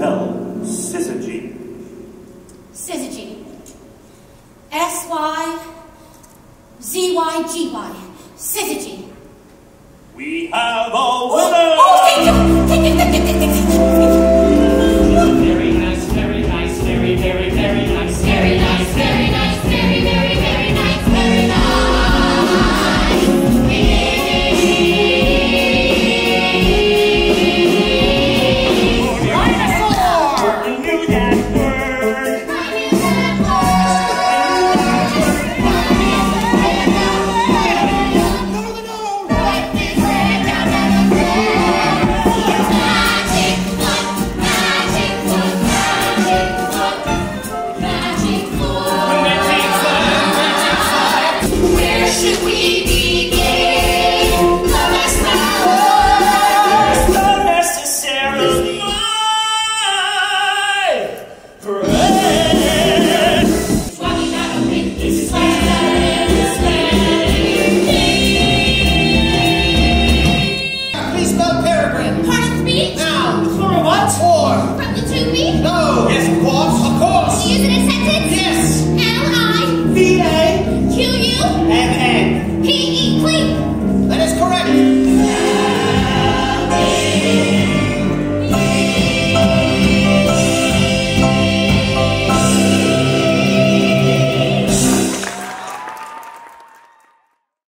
spell syzygy. Syzygy. S-Y-Z-Y-G-Y. Syzygy. We have a winner! Oh, thank you! Thank you, thank you, thank you.